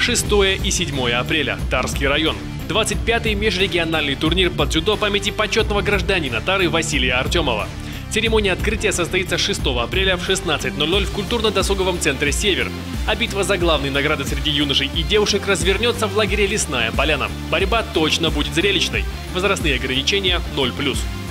6 и 7 апреля. Тарский район. 25-й межрегиональный турнир по дзюдо памяти почетного гражданина Тары Василия Артемова. Церемония открытия состоится 6 апреля в 16:00 в культурно-досуговом центре «Север». А битва за главные награды среди юношей и девушек развернется в лагере «Лесная поляна». Борьба точно будет зрелищной. Возрастные ограничения 0+.